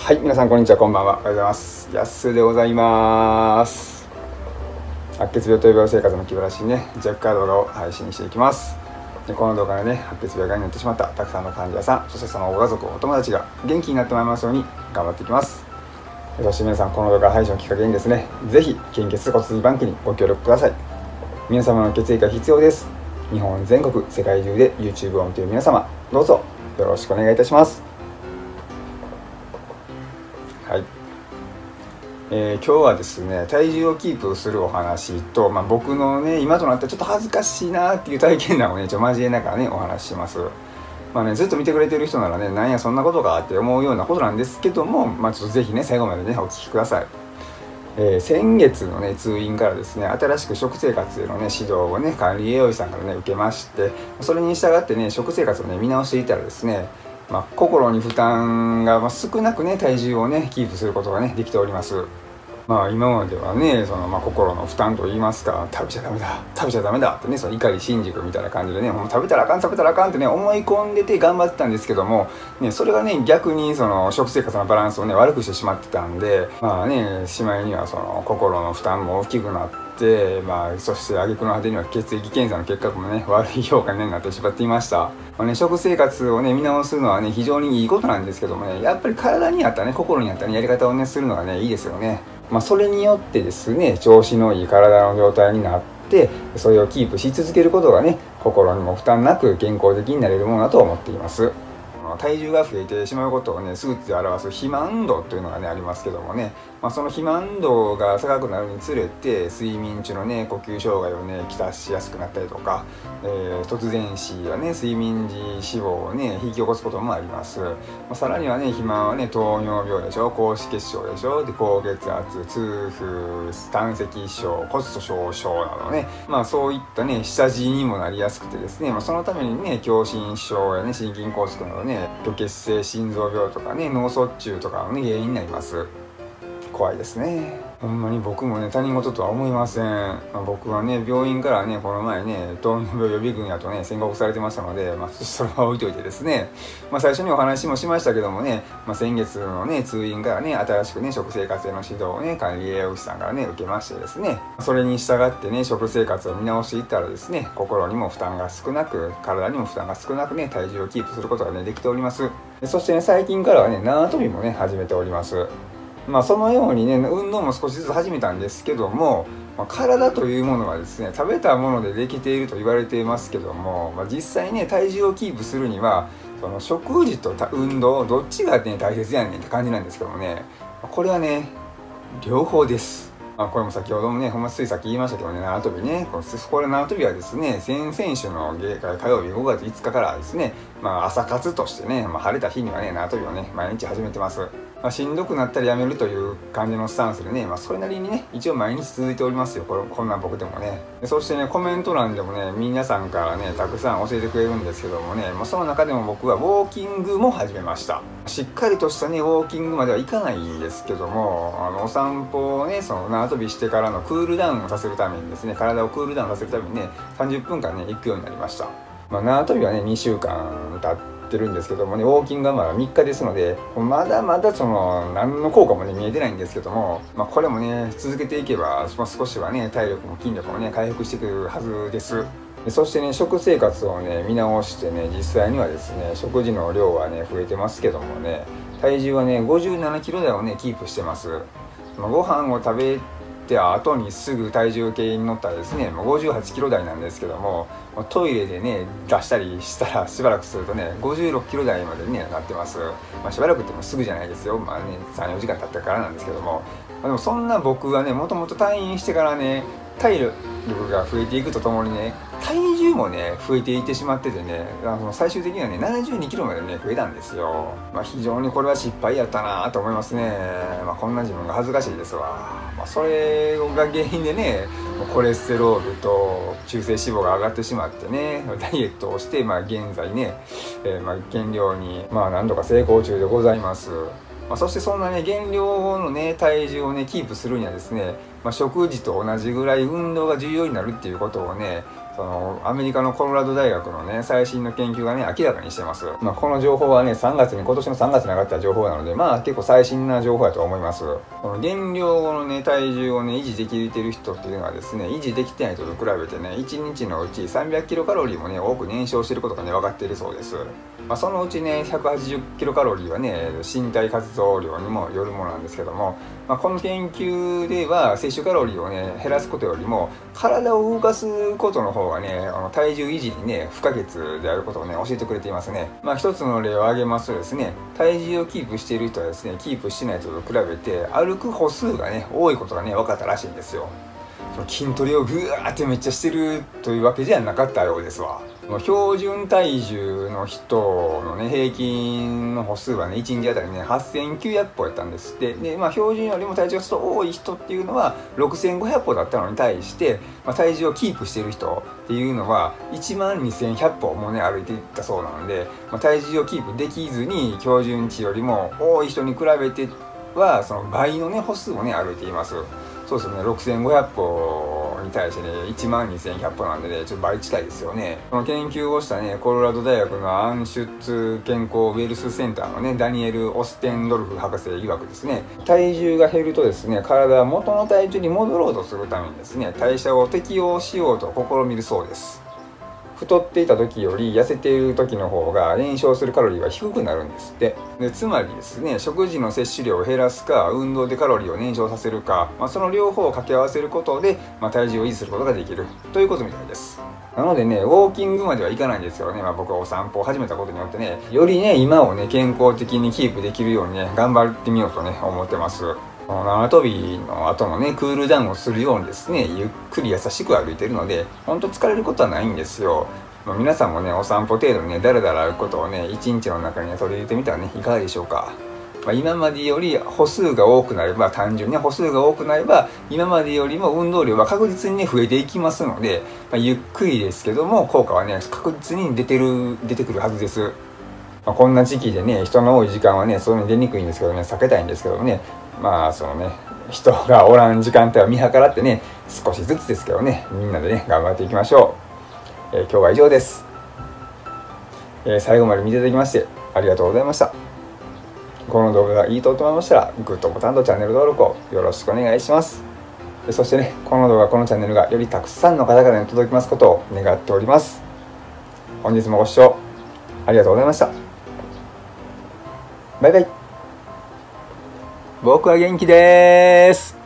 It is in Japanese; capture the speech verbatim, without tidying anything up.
はい、皆さんこんにちは、こんばんは。おはようございます。やすでございます。白血病という病生活の気晴らしにね、ジャックカー動画を配信していきます。でこの動画でね、白血病がんになってしまったたくさんの患者さん、そしてそのご家族、お友達が元気になってまいりますように頑張っていきます。そして皆さん、この動画配信をきっかけにですね、ぜひ献血骨髄バンクにご協力ください。皆様の血液が必要です。日本全国、世界中で YouTube を見ている皆様、どうぞよろしくお願いいたします。はい、えー、今日はですね、体重をキープするお話と、まあ、僕のね今となってはちょっと恥ずかしいなっていう体験談をねちょっと交えながらねお話しします。まあね、ずっと見てくれてる人ならね、なんやそんなことかって思うようなことなんですけども、まあ、ちょっとぜひね最後までねお聞きください。えー、先月のね通院からですね、新しく食生活へのね指導をね管理栄養士さんからね受けまして、それに従ってね食生活をね見直していたらですね、まあ、心に負担が少なくね体重をねキープすることがねできております。まあ今まではねそのまあ心の負担といいますか、食べちゃダメだ食べちゃダメだってね、その怒り心軸みたいな感じでね、もう食べたらあかん食べたらあかんってね思い込んでて頑張ってたんですけども、ね、それがね逆にその食生活のバランスをね悪くしてしまってたんで、まあねしまいにはその心の負担も大きくなって、まあ、そして挙句の果てには血液検査の結果もね悪い評価になってしまっていました。まあね、食生活をね見直すのはね非常にいいことなんですけどもね、やっぱり体に合ったね心に合ったねやり方をねするのがねいいですよね。まあ、それによってですね調子のいい体の状態になって、それをキープし続けることがね心にも負担なく健康的になれるものだと思っています。体重が増えてしまうことをね数値で表す肥満度というのがねありますけどもね、まあ、その肥満度が高くなるにつれて睡眠中のね呼吸障害をねきたしやすくなったりとか、えー、突然死やね睡眠時死亡をね引き起こすこともあります。まあ、さらにはね肥満はね糖尿病でしょ、高脂血症でしょ、で高血圧、痛風、胆石症、骨粗しょう症などね、まあそういったね下地にもなりやすくてですね、まあ、そのためにね狭心症やね心筋梗塞などね虚血性心臓病とかね脳卒中とかの、ね、原因になります。怖いですね。ほんまに僕もね他人事とは思いません。まあ、僕はね病院からねこの前ね糖尿病予備軍やとね宣告されてましたので、まあ、それは置いといてですね、まあ、最初にお話もしましたけどもね、まあ、先月のね通院からね新しくね食生活への指導をね管理栄養士さんからね受けましてですね、それに従ってね食生活を見直していったらですね、心にも負担が少なく体にも負担が少なくね体重をキープすることがねできております。そしてね最近からはね縄跳びもね始めております。まあそのようにね運動も少しずつ始めたんですけども、まあ、体というものはですね食べたものでできていると言われていますけども、まあ、実際ね体重をキープするにはその食事と運動どっちが、ね、大切やねんって感じなんですけどもね、これはね両方です。まあ、これも先ほどもねほんまついさっき言いましたけどね、縄跳びね、これ縄跳びはですね先々週の火曜日ごがついつかからですね、まあ、朝活としてね、まあ、晴れた日にはね縄跳びをね毎日始めてます。まあ、しんどくなったらやめるという感じのスタンスでね、まあ、それなりにね一応毎日続いておりますよ、これこんなん僕でもね。そしてねコメント欄でもね皆さんからねたくさん教えてくれるんですけどもね、まあ、その中でも僕はウォーキングも始めました。しっかりとしたねウォーキングまではいかないんですけども、あのお散歩をねその縄跳びしてからのクールダウンをさせるためにですね、体をクールダウンさせるためにねさんじゅっぷんかんね行くようになりました。まあ、縄跳びはねにしゅうかん経ってるんですけどもね、ウォーキングはまだみっかですのでまだまだその何の効果もね見えてないんですけども、まあ、これもね続けていけば少しはね体力も筋力もね回復してくるはずです。そしてね食生活をね見直してね実際にはですね食事の量はね増えてますけどもね、体重はねごじゅうななキロ台をねキープしてます。まあ、ご飯を食べて後にすぐ体重計に乗ったらですねごじゅうはちキロ台なんですけども、トイレでね出したりしたらしばらくするとねごじゅうろっキロ台までねなってます。まあ、しばらくってもすぐじゃないですよ、まあねさんよじかん経ってからなんですけども、まあ、でもそんな僕はねもともと退院してからね体力が増えていくとともにね体重もね増えていってしまっててね、あの最終的にはねななじゅうにキロまでね増えたんですよ。まあ、非常にこれは失敗やったなと思いますね。まあ、こんな自分が恥ずかしいですわ。まあ、それが原因でねコレステロールと中性脂肪が上がってしまってねダイエットをして、まあ、現在ね、えー、まあ減量にまあ何度か成功中でございます。まあ、そしてそんなね減量のね体重をねキープするにはですね、 まあ、食事と同じぐらい運動が重要になるっていうことをね、そのアメリカのコロラド大学のね最新の研究がね明らかにしてます。まあ、この情報はねさんがつに今年のさんがつに上がった情報なので、まあ結構最新な情報だと思います。この減量後のね体重をね維持できてる人っていうのはですね、維持できてない人と比べてねいちにちのうちさんびゃくキロカロリーもね多く燃焼してることがね分かっているそうです。まあ、そのうちねひゃくはちじゅっキロカロリーはね身体活動量にもよるものなんですけども、まあ、この研究では摂取カロリーをね減らすことよりも体を動かすことの方がねあの体重維持にね不可欠であることをね教えてくれていますね。まあ一つの例を挙げますとですね、体重をキープしている人はですねキープしてない人と比べて歩く歩数がね多いことがね分かったらしいんですよ。その筋トレをぐわーってめっちゃしてるというわけじゃなかったようですわ。標準体重の人のね平均の歩数はねいちにちあたりねはっせんきゅうひゃくぽやったんですって。で、まあ、標準よりも体重がちょっと多い人っていうのはろくせんごひゃくぽだったのに対して、まあ、体重をキープしている人っていうのはいちまんにせんひゃくぽもね歩いていったそうなので、まあ、体重をキープできずに標準値よりも多い人に比べてはその倍のね歩数をね歩いています。そうですね、ろくせんごひゃくぽに対してねいちまんにせんひゃくぽなんでねちょっと倍近いですよね。この研究をしたねコロラド大学のアンシュッツ健康ウェルスセンターのねダニエル・オステンドルフ博士曰くですね、体重が減るとですね体は元の体重に戻ろうとするためにですね代謝を適応しようと試みるそうです。太っていた時より痩せている時の方が燃焼するカロリーは低くなるんですって。でつまりですね、食事の摂取量を減らすか運動でカロリーを燃焼させるか、まあ、その両方を掛け合わせることで、まあ、体重を維持することができるということみたいです。なのでねウォーキングまではいかないんですけどね、まあ、僕はお散歩を始めたことによってねよりね今をね健康的にキープできるようにね頑張ってみようとね思ってます。縄跳びの後のねクールダウンをするようにですねゆっくり優しく歩いてるので本当疲れることはないんですよ。まあ、皆さんもねお散歩程度にねだらだら歩くことをね一日の中に、ね、取り入れてみたらねいかがでしょうか。まあ、今までより歩数が多くなれば単純に歩数が多くなれば今までよりも運動量は確実にね増えていきますので、まあ、ゆっくりですけども効果はね確実に出てる出てくるはずです。まあ、こんな時期でね人の多い時間はねそういうの出にくいんですけどね避けたいんですけどね、まあそのね人がおらん時間帯を見計らってね少しずつですけどねみんなでね頑張っていきましょう。えー、今日は以上です。えー、最後まで見ていただきましてありがとうございました。この動画がいいと思いましたらグッドボタンとチャンネル登録をよろしくお願いします。そしてねこの動画このチャンネルがよりたくさんの方々に届きますことを願っております。本日もご視聴ありがとうございました。バイバイ。僕は元気です。